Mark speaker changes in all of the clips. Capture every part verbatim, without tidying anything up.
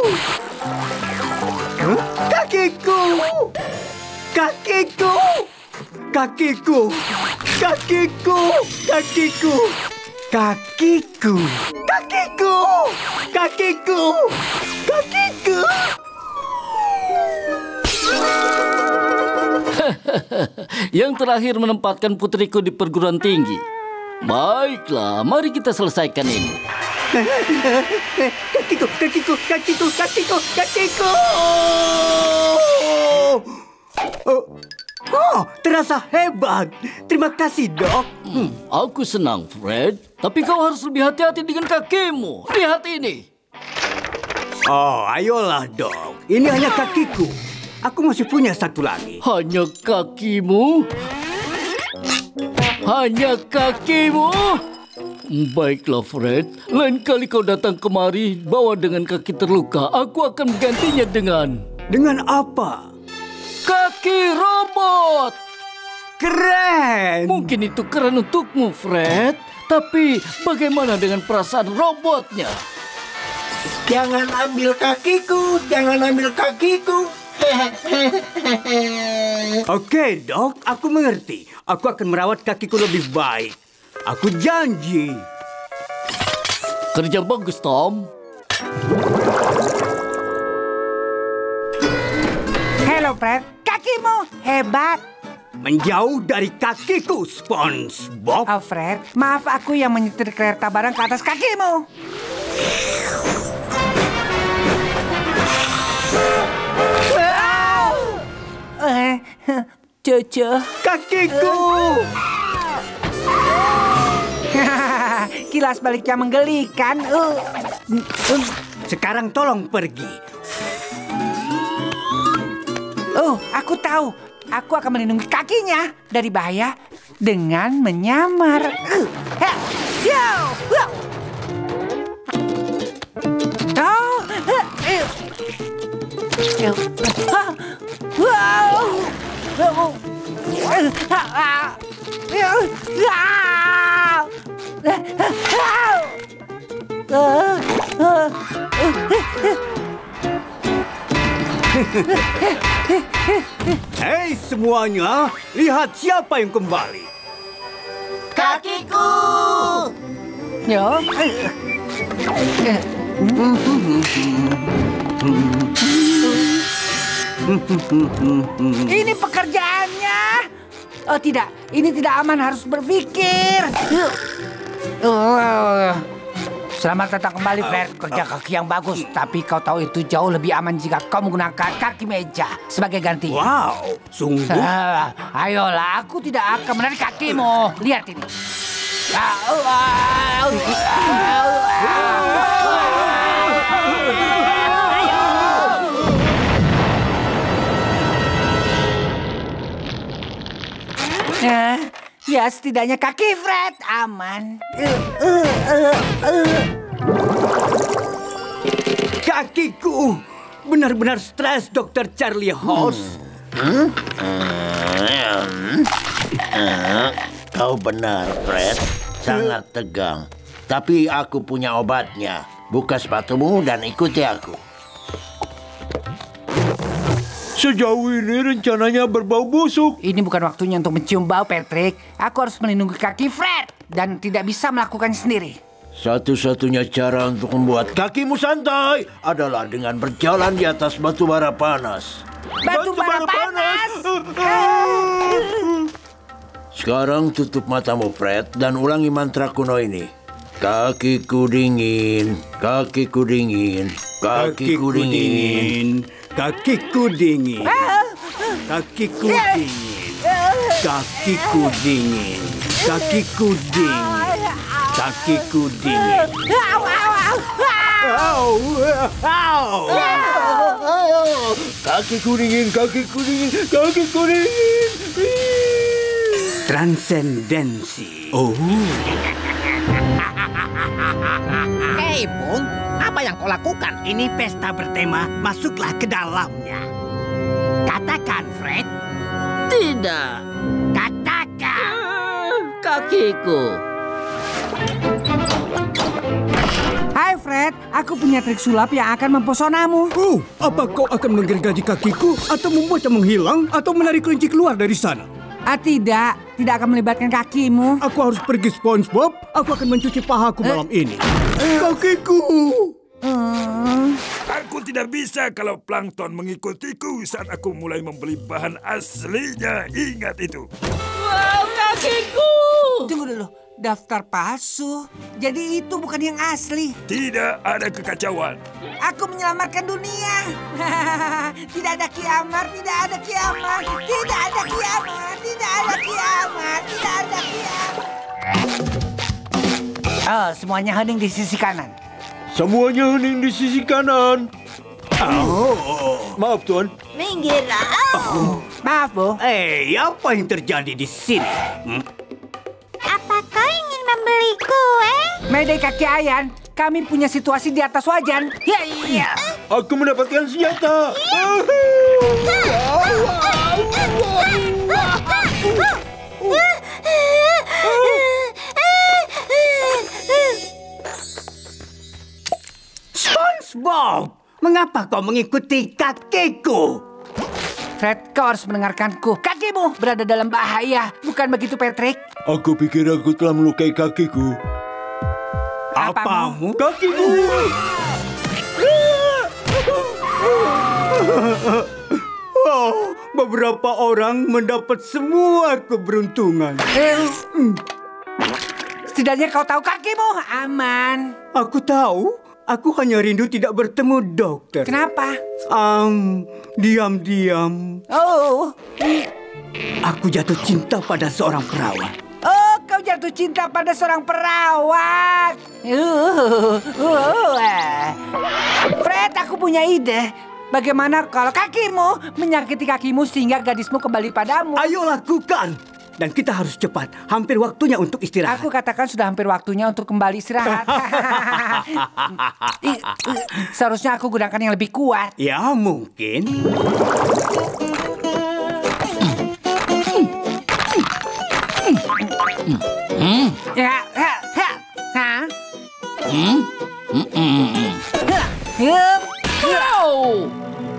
Speaker 1: Huh? Kakiku! Kakiku! Kakiku! Kakiku! Kakiku! Kakiku! Kakiku! Kakiku! Kakiku!
Speaker 2: Yang terakhir menempatkan putriku di perguruan tinggi. Baiklah, mari kita selesaikan ini.
Speaker 1: Kakiku, kakiku, kakiku, kakiku, kakiku. Oh, oh, terasa hebat. Terima kasih, Dok.
Speaker 2: Hmm, aku senang, Fred. Tapi kau harus lebih hati-hati dengan kakimu. Lihat ini.
Speaker 1: Oh, ayolah, Dok. Ini hanya kakiku. Aku masih punya satu lagi.
Speaker 2: Hanya kakimu? Hanya kakimu? Baiklah, Fred. Lain kali kau datang kemari, bawa dengan kaki terluka. Aku akan menggantinya dengan...
Speaker 1: Dengan apa?
Speaker 2: Kaki robot!
Speaker 1: Keren!
Speaker 2: Mungkin itu keren untukmu, Fred. Tapi bagaimana dengan perasaan robotnya?
Speaker 3: Jangan ambil kakiku, jangan ambil kakiku.
Speaker 1: Oke, Dok, aku mengerti. Aku akan merawat kakiku lebih baik. Aku janji.
Speaker 2: Kerja bagus, Tom.
Speaker 4: Halo, Fred. Kakimu hebat.
Speaker 1: Menjauh dari kakiku, SpongeBob.
Speaker 4: Oh, Fred, maaf aku yang menyetir kereta barang ke atas kakimu. Eh, Cucu.
Speaker 1: Kakiku.
Speaker 4: Kilas baliknya menggelikan. Uh.
Speaker 1: Sekarang tolong pergi.
Speaker 4: Oh, aku tahu. Aku akan melindungi kakinya dari bahaya dengan menyamar. Uh. Ha. Yo. Wow. Oh. Uh. Uh. Wow. Oh.
Speaker 1: Hei semuanya, lihat siapa yang kembali.
Speaker 3: Kakiku!
Speaker 4: Yo. Ini pekerjaannya. Oh tidak, ini tidak aman, harus berpikir. Oh. Selamat datang kembali, Fred. Kerja kaki yang bagus. Tapi kau tahu itu jauh lebih aman jika kau menggunakan kaki meja sebagai ganti.
Speaker 1: Wow, sungguh.
Speaker 4: Ah, ayolah, aku tidak akan menarik kakimu. Lihat ini. Nah, ya setidaknya kaki Fred aman.
Speaker 1: Kakiku benar-benar stres, Dokter Charlie House.
Speaker 3: Hmm? Hmm? Hmm? Kau benar, Fred. Sangat tegang. Tapi aku punya obatnya. Buka sepatumu dan ikuti aku.
Speaker 5: Sejauh ini rencananya berbau busuk.
Speaker 4: Ini bukan waktunya untuk mencium bau, Patrick. Aku harus melindungi kaki Fred dan tidak bisa melakukannya sendiri.
Speaker 3: Satu-satunya cara untuk membuat kakimu santai adalah dengan berjalan di atas batu bara panas.
Speaker 4: Batu bara panas!
Speaker 3: Sekarang tutup matamu, Fred, dan ulangi mantra kuno ini. Kakiku dingin, kakiku dingin, kakiku dingin.
Speaker 1: Kakiku dingin. Kakiku dingin. Kakiku dingin. Kakiku dingin. Kakiku dingin. Au, au.
Speaker 5: Kakiku dingin, kakiku dingin, kakiku dingin.
Speaker 1: Transendensi. Oh.
Speaker 6: Hei, Bung. Apa yang kau lakukan? Ini pesta bertema, masuklah ke dalamnya. Katakan, Fred.
Speaker 2: Tidak.
Speaker 6: Katakan.
Speaker 2: Kakiku.
Speaker 4: Hai Fred, aku punya trik sulap yang akan mempesonamu.
Speaker 1: Oh, apa kau akan menggergaji kakiku atau membuatnya menghilang atau menarik kelinci keluar dari sana?
Speaker 4: Ah tidak, tidak akan melibatkan kakimu.
Speaker 1: Aku harus pergi SpongeBob. Aku akan mencuci pahaku malam ini. Kakiku.
Speaker 4: Hmm.
Speaker 7: Aku tidak bisa kalau plankton mengikutiku saat aku mulai membeli bahan aslinya. Ingat itu.
Speaker 2: Wow, kakiku!
Speaker 4: Tunggu dulu, daftar palsu. Jadi itu bukan yang asli.
Speaker 7: Tidak ada kekacauan.
Speaker 4: Aku menyelamatkan dunia. Tidak ada kiamat, tidak ada kiamat, tidak ada kiamat, tidak ada kiamat, tidak ada kiamat. Oh, semuanya hening di sisi kanan.
Speaker 3: Semuanya hening di sisi kanan. Oh, maaf Tuan.
Speaker 8: Minggirlah.
Speaker 4: Oh. Maaf, Bu.
Speaker 1: Eh, apa yang terjadi di sini? Hmm?
Speaker 8: Apa kau ingin membeli kue?
Speaker 4: Mayday kaki Ayan, kami punya situasi di atas wajan. Ya, iya.
Speaker 3: Aku mendapatkan senjata.
Speaker 1: SpongeBob, mengapa kau mengikuti kakiku?
Speaker 4: Fred, kau harus mendengarkanku. Kakimu berada dalam bahaya. Bukan begitu, Patrick?
Speaker 3: Aku pikir aku telah melukai kakiku.
Speaker 1: Apamu?
Speaker 3: Kakiku.
Speaker 1: Oh, beberapa orang mendapat semua keberuntungan.
Speaker 4: Eh, hmm. Setidaknya kau tahu kakimu aman.
Speaker 1: Aku tahu. Aku hanya rindu tidak bertemu dokter.
Speaker 4: Kenapa?
Speaker 1: Um, diam-diam.
Speaker 4: Oh,
Speaker 1: Aku jatuh cinta pada seorang perawat.
Speaker 4: oh, kau jatuh cinta pada seorang perawat. Uh, uh, uh. Fred, aku punya ide. Bagaimana kalau kakimu menyakiti kakimu sehingga gadismu kembali padamu?
Speaker 1: Ayo lakukan. Dan kita harus cepat. Hampir waktunya untuk istirahat.
Speaker 4: Aku katakan sudah hampir waktunya untuk kembali istirahat. I- i- Seharusnya aku gunakan yang lebih kuat.
Speaker 1: Ya, mungkin.
Speaker 4: Ya, ha, ha, ha.
Speaker 2: Hmm?
Speaker 4: Ha, hup.
Speaker 2: Wow!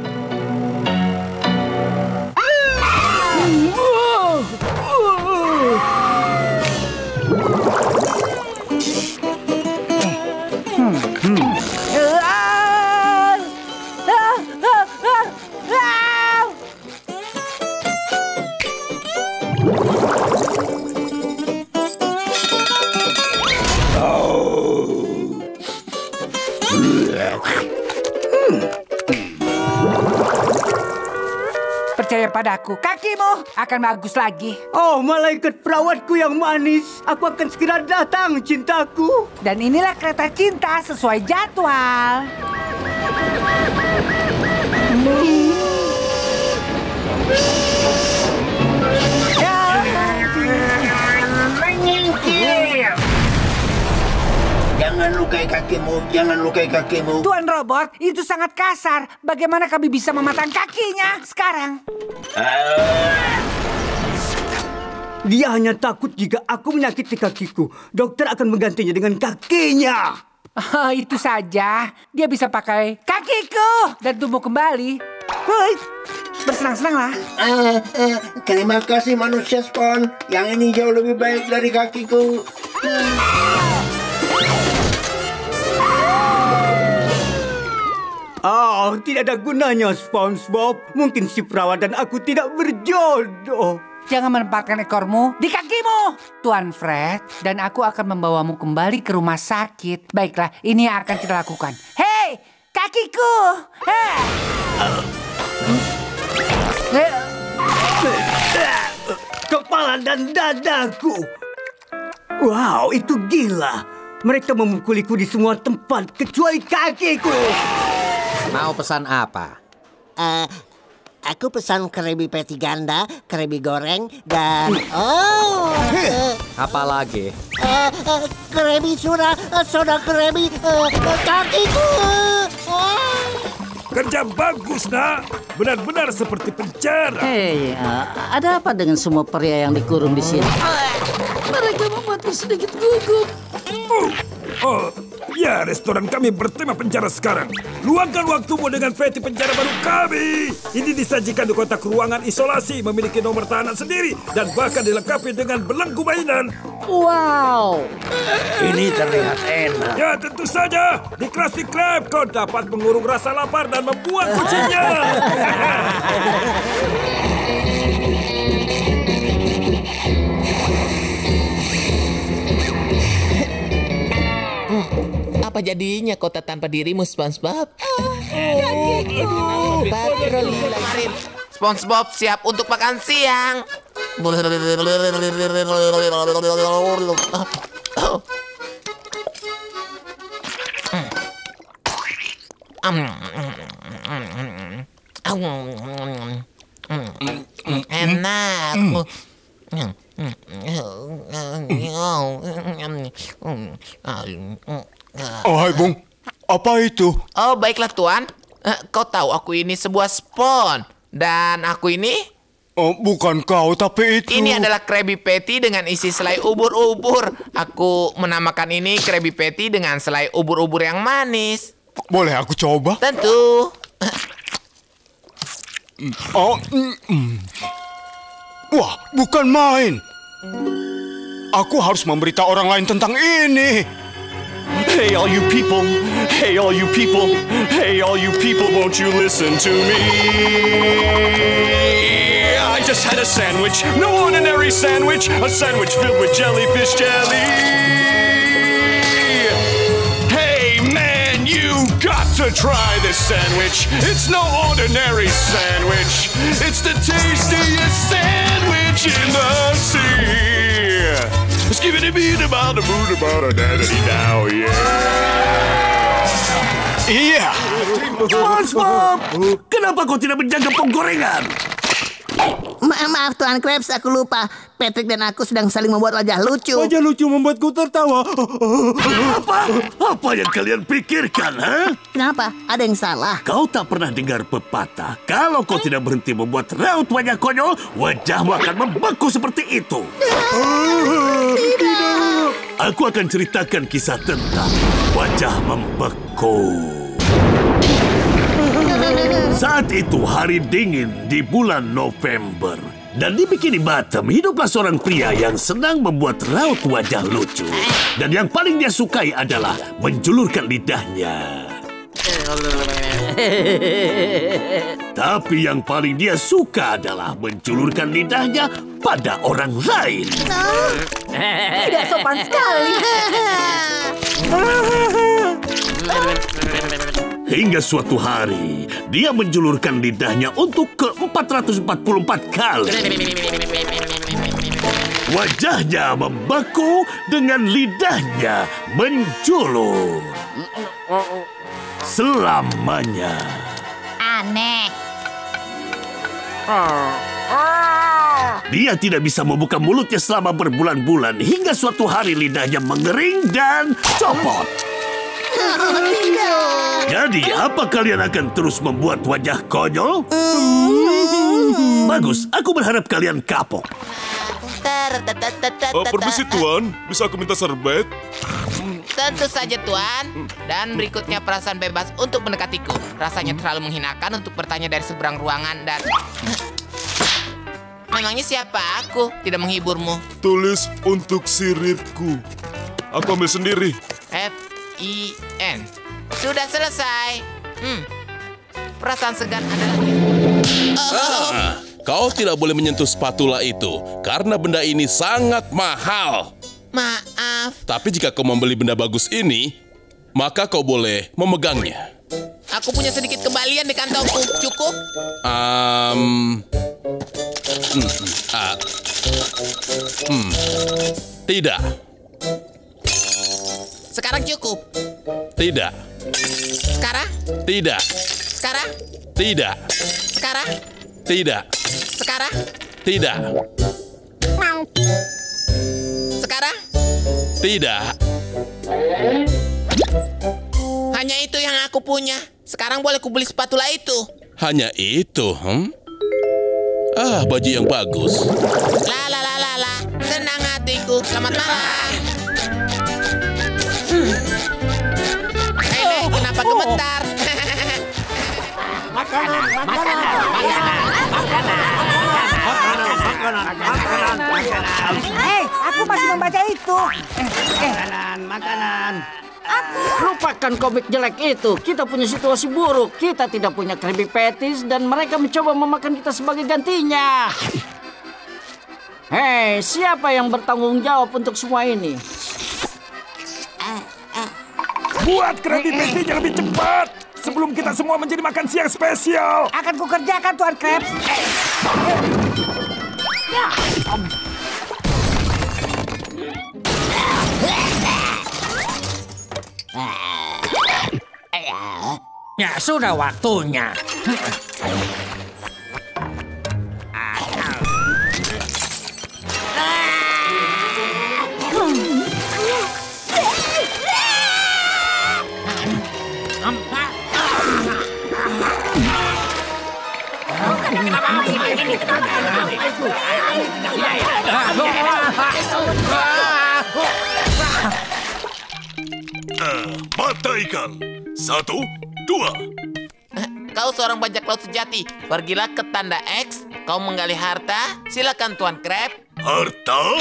Speaker 4: Ah! Ah, ah, ah, ah. Percaya padaku, kakimu akan bagus lagi.
Speaker 1: Oh, malaikat perawatku yang manis. Aku akan segera datang, cintaku.
Speaker 4: Dan inilah kereta cinta sesuai jadwal.
Speaker 3: Jangan lukai kakimu, jangan lukai kakimu.
Speaker 4: Tuan Robot, itu sangat kasar. Bagaimana kami bisa mematang kakinya sekarang?
Speaker 1: Dia hanya takut jika aku menyakiti kakiku. Dokter akan menggantinya dengan kakinya.
Speaker 4: Oh, itu saja. Dia bisa pakai kakiku dan tumbuh kembali. Woi, bersenang-senanglah.
Speaker 3: Uh, uh, terima kasih manusia Spawn. Yang ini jauh lebih baik dari kakiku.
Speaker 1: Oh, tidak ada gunanya, SpongeBob. Mungkin si perawat dan aku tidak berjodoh.
Speaker 4: Jangan menempatkan ekormu di kakimu, Tuan Fred. Dan aku akan membawamu kembali ke rumah sakit. Baiklah, ini yang akan kita lakukan. Hei, kakiku! Hei! Eh,
Speaker 1: Kepala dan dadaku. Wow, itu gila. Mereka memukuliku di semua tempat kecuali kakiku.
Speaker 6: Mau pesan apa?
Speaker 9: Eh, aku pesan krebi patty ganda, krebi goreng, dan oh, eh,
Speaker 6: Apa lagi?
Speaker 9: eh, eh, krebi soda, eh, soda krebi, eh, eh, kakiku. Eh.
Speaker 7: Kerja bagus, nak. Benar-benar seperti penjara.
Speaker 10: Hei, uh, ada apa dengan semua pria yang dikurung di sini?
Speaker 2: Mereka membuatku sedikit gugup.
Speaker 7: Oh, Ya, restoran kami bertema penjara sekarang. Luangkan waktumu dengan peti penjara baru kami. Ini disajikan di kotak ruangan isolasi, memiliki nomor tahanan sendiri, dan bahkan dilengkapi dengan belenggu mainan.
Speaker 10: Wow.
Speaker 3: Ini terlihat enak.
Speaker 7: Ya, tentu saja. Di Krusty Krab kau dapat mengurung rasa lapar dan membuat kucingnya.
Speaker 11: Apa jadinya kota tanpa dirimu, SpongeBob?
Speaker 8: Kakiku.
Speaker 11: Patroli kemarin. SpongeBob siap untuk makan siang. Enak.
Speaker 12: Oh, hai Bung, apa itu?
Speaker 11: Oh, baiklah Tuan. Eh, Kau tahu aku ini sebuah spon. Dan aku ini?
Speaker 12: Oh, bukan kau, tapi itu...
Speaker 11: Ini adalah Krabby Patty dengan isi selai ubur-ubur. Aku menamakan ini Krabby Patty dengan selai ubur-ubur yang manis.
Speaker 12: Boleh aku coba?
Speaker 11: Tentu.
Speaker 12: Oh, mm, mm. Wah, bukan main. Aku harus memberitahu orang lain tentang ini.
Speaker 13: Hey, all you people. Hey, all you people. Hey, all you people, won't you listen to me? I just had a sandwich. No ordinary sandwich. A sandwich filled with jellyfish jelly. Hey, man, you got to try this sandwich. It's no ordinary sandwich. It's the tastiest sandwich in the sea. Skibidi about the moon about a daddy now, yeah.
Speaker 3: Iya. SpongeBob, kenapa kau tidak menjaga penggorengan?
Speaker 9: Ma maaf Tuan Krabs, aku lupa. Patrick dan aku sedang saling membuat wajah lucu.
Speaker 5: Wajah lucu membuatku tertawa.
Speaker 3: Apa? Apa yang kalian pikirkan, ha?
Speaker 9: Kenapa? Ada yang salah?
Speaker 3: Kau tak pernah dengar pepatah. Kalau kau tidak berhenti membuat raut wajah konyol, wajahmu akan membeku seperti itu.
Speaker 9: Tidak.
Speaker 3: Aku akan ceritakan kisah tentang wajah membeku. Saat itu hari dingin di bulan November. Dan di Bikini Bottom hiduplah seorang pria yang senang membuat raut wajah lucu. Dan yang paling dia sukai adalah menjulurkan lidahnya. Tapi yang paling dia suka adalah menjulurkan lidahnya pada orang lain.
Speaker 8: Tidak sopan sekali.
Speaker 3: Hingga suatu hari, dia menjulurkan lidahnya untuk ke empat ratus empat puluh empat kali. Wajahnya membeku dengan lidahnya menjulur. Selamanya.
Speaker 8: Aneh.
Speaker 3: Dia tidak bisa membuka mulutnya selama berbulan-bulan. Hingga suatu hari lidahnya mengering dan copot.
Speaker 9: Oh, tidak.
Speaker 3: Jadi, apa kalian akan terus membuat wajah konyol? Bagus, aku berharap kalian kapok.
Speaker 13: Oh, permisi Tuan, bisa aku minta serbet?
Speaker 11: Tentu saja Tuan. Dan berikutnya perasaan bebas untuk mendekatiku. Rasanya terlalu menghinakan untuk bertanya dari seberang ruangan dan... Memangnya siapa aku? Tidak menghiburmu.
Speaker 13: Tulis untuk siripku. Aku ambil sendiri.
Speaker 11: F I N. Sudah selesai. Hmm. Perasaan segan adalah... Oh.
Speaker 14: Ah, kau tidak boleh menyentuh spatula itu karena benda ini sangat mahal.
Speaker 11: Maaf.
Speaker 14: Tapi jika kau membeli benda bagus ini, maka kau boleh memegangnya.
Speaker 11: Aku punya sedikit kembalian di kantongku. Cukup?
Speaker 14: Um, hmm, ah, hmm, tidak.
Speaker 11: Sekarang cukup.
Speaker 14: Tidak.
Speaker 11: Sekarang?
Speaker 14: Tidak.
Speaker 11: Sekarang?
Speaker 14: Tidak.
Speaker 11: Sekarang?
Speaker 14: Tidak.
Speaker 11: Sekarang?
Speaker 14: Tidak.
Speaker 11: Sekarang?
Speaker 14: Tidak.
Speaker 11: Hanya itu yang aku punya. Sekarang boleh ku beli spatula itu.
Speaker 14: Hanya itu, hmm? Ah, baju yang bagus.
Speaker 11: La la la la la. Senang hatiku. Selamat malam. Hmm.
Speaker 6: makanan, makanan, makanan, makanan, makanan, makanan.
Speaker 4: Hei, aku masih membaca itu.
Speaker 6: Makanan, makanan.
Speaker 10: Lupakan komik jelek itu. Kita punya situasi buruk. Kita tidak punya Krabby Patties dan mereka mencoba memakan kita sebagai gantinya. Hei, siapa yang bertanggung jawab untuk semua ini?
Speaker 7: Buat Krabby Patty-nya lebih cepat sebelum kita semua menjadi makan siang spesial.
Speaker 4: Akan kukerjakan, Tuan Krabs.
Speaker 6: Ya, sudah waktunya.
Speaker 3: Mata ikan. Satu, dua.
Speaker 11: Kau seorang bajak laut sejati. Pergilah ke tanda X. Kau menggali harta. Silakan Tuan Crab.
Speaker 3: Harta?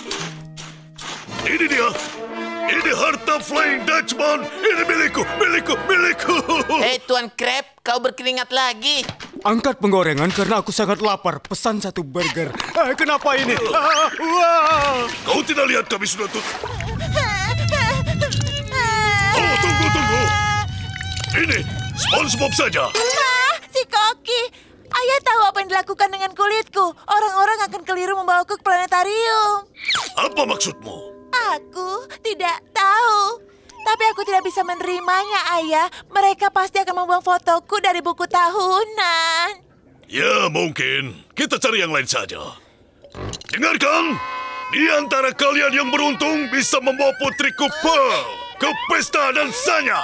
Speaker 3: Ini dia. Ini harta Flying Dutchman. Ini milikku, milikku, milikku.
Speaker 11: Hei Tuan Crab, kau berkeringat lagi.
Speaker 12: Angkat penggorengan karena aku sangat lapar. Pesan satu burger. Eh, kenapa ini? Ah, wow.
Speaker 3: Kau tidak lihat kami sudah tutup. Oh, tunggu, tunggu. Ini SpongeBob saja.
Speaker 15: Ma, si Koki. Ayah tahu apa yang dilakukan dengan kulitku. Orang-orang akan keliru membawaku ke planetarium.
Speaker 3: Apa maksudmu?
Speaker 15: Aku tidak tahu. Tapi aku tidak bisa menerimanya, Ayah. Mereka pasti akan membuang fotoku dari buku tahunan.
Speaker 3: Ya, mungkin. Kita cari yang lain saja. Dengarkan. Di antara kalian yang beruntung bisa membawa putriku Pearl ke pesta dansanya.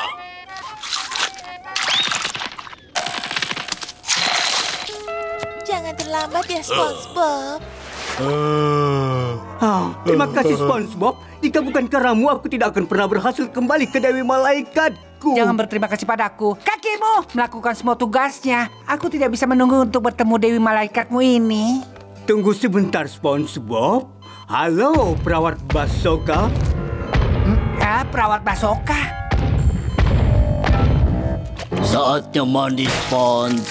Speaker 15: Jangan terlambat ya, SpongeBob.
Speaker 1: Uh. Oh, terima kasih SpongeBob. Jika bukan karenamu, aku tidak akan pernah berhasil kembali ke Dewi Malaikatku.
Speaker 4: Jangan berterima kasih padaku. Kakimu melakukan semua tugasnya. Aku tidak bisa menunggu untuk bertemu Dewi Malaikatmu ini.
Speaker 1: Tunggu sebentar, SpongeBob. Halo, perawat Basoka.
Speaker 4: Hmm, ah, perawat Basoka.
Speaker 2: Saatnya mandi, Spons.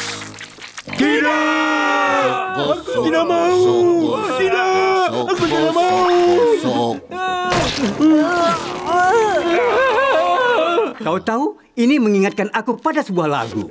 Speaker 5: Tidak! Aku tidak mau! Tidak! Aku tidak mau!
Speaker 1: Kau tahu, ini mengingatkan aku pada sebuah lagu.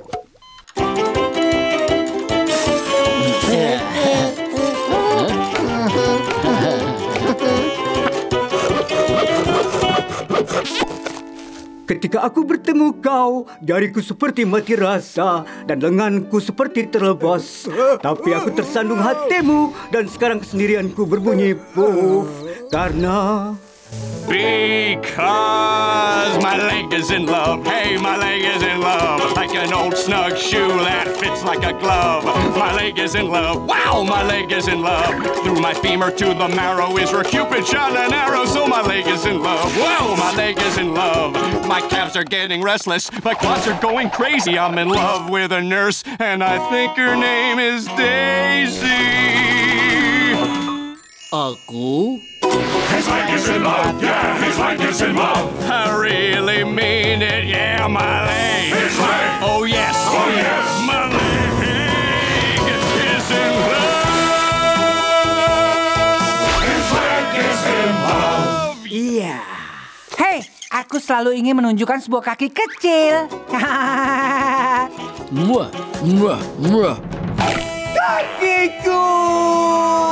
Speaker 1: Ketika aku bertemu kau, jariku seperti mati rasa dan lenganku seperti terlepas. Tapi aku tersandung hatimu dan sekarang kesendirianku berbunyi puff karena...
Speaker 13: Because my leg is in love. Hey, my leg is in love. Like an old snug shoe that fits like a glove. My leg is in love. Wow, my leg is in love. Through my femur to the marrow is where Cupid shot an arrow. So my leg is in love. Wow, my leg is in love. My calves are getting restless. My quads are going crazy. I'm in love with a nurse, and I think her name is Daisy.
Speaker 2: Aku?
Speaker 13: His leg is in love, yeah, his leg is in love. I really mean it, yeah, my leg. His leg. Oh yes, oh yes, my leg is in love. His leg is in love.
Speaker 4: Iya. Hei, aku selalu ingin menunjukkan sebuah kaki kecil.
Speaker 2: Muah, muah, muah.
Speaker 1: Kakiku!